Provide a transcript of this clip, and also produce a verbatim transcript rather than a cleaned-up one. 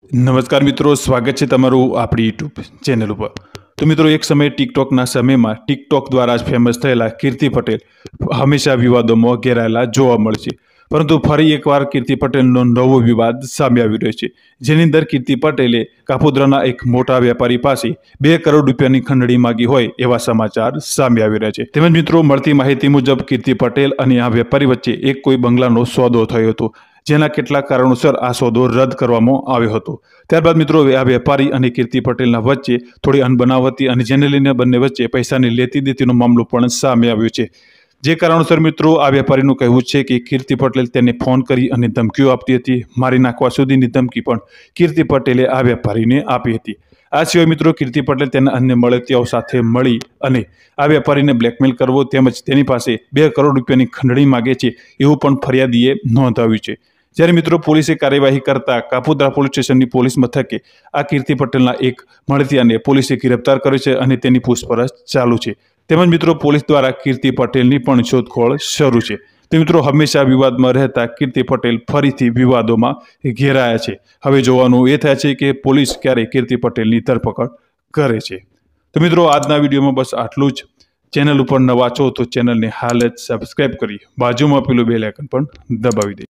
નમસ્કાર મિત્રો, સ્વાગત છે તમારું આપણી યુટ્યુબ ચેનલ ઉપર। તો મિત્રો, એક સમયે ટિકટોકના સમયમાં ટિકટોક દ્વારા જ ફેમસ થયેલા કીર્તિ પટેલ હંમેશા વિવાદોમાં ઘેરાયેલા જોવા મળે છે। પરંતુ ફરી એકવાર કીર્તિ પટેલનો નવો વિવાદ સામે આવી રહ્યો છે, જેની અંદર કીર્તિ પટેલે કાપોદ્રાના એક મોટા વેપારી પાસે બે કરોડ રૂપિયાની ખંડણી માંગી હોય એવા સમાચાર સામે આવી રહ્યા છે। તેમજ મિત્રો, મળતી માહિતી મુજબ કીર્તિ પટેલ અને આ વેપારી વચ્ચે એક કોઈ બંગલાનો સોદો થયો હતો, જેના કેટલાક કારણોસર આ સોદો રદ કરવામાં આવ્યો હતો। ત્યારબાદ મિત્રો, આ વેપારી અને કીર્તિ પટેલના વચ્ચે થોડી અનબનાવ હતી અને જેને લઈને બંને વચ્ચે પૈસાની લેતી દેતીનો મામલો પણ સામે આવ્યો છે। જે કારણોસર મિત્રો, આ વેપારીનું કહેવું છે કે કીર્તિ પટેલ તેને ફોન કરી અને ધમકીઓ આપતી હતી, મારી નાખવા સુધીની ધમકી પણ કીર્તિ પટેલે આ વેપારીને આપી હતી। આ સિવાય મિત્રો, કીર્તિ પટેલ તેના અન્ય મળતિયાઓ સાથે મળી અને આ વેપારીને બ્લેકમેલ કરવો તેમજ તેની પાસે બે કરોડ રૂપિયાની ખંડણી માગે છે એવું પણ ફરિયાદીએ નોંધાવ્યું છે। જ્યારે મિત્રો, પોલીસે કાર્યવાહી કરતા કાપોદ્રા પોલીસ સ્ટેશનની પોલીસ મથકે આ કીર્તિ પટેલના એક મળતિયાને પોલીસે ગિરફ્તાર કર્યો છે અને તેની પૂછપરછ ચાલુ છે। તેમજ મિત્રો, પોલીસ દ્વારા કીર્તિ પટેલની પણ શોધખોળ શરૂ છે। તો મિત્રો, હંમેશા વિવાદમાં રહેતા કીર્તિ પટેલ ફરીથી વિવાદોમાં ઘેરાયા છે। હવે જોવાનું એ થાય છે કે પોલીસ ક્યારે કીર્તિ પટેલની ધરપકડ કરે છે। તો મિત્રો, આજના વિડીયોમાં બસ આટલું જ। ચેનલ ઉપર નવા છો તો ચેનલને હાલ જ સબસ્ક્રાઇબ કરી બાજુમાં પેલું બેલ આઇકન પણ દબાવી દે।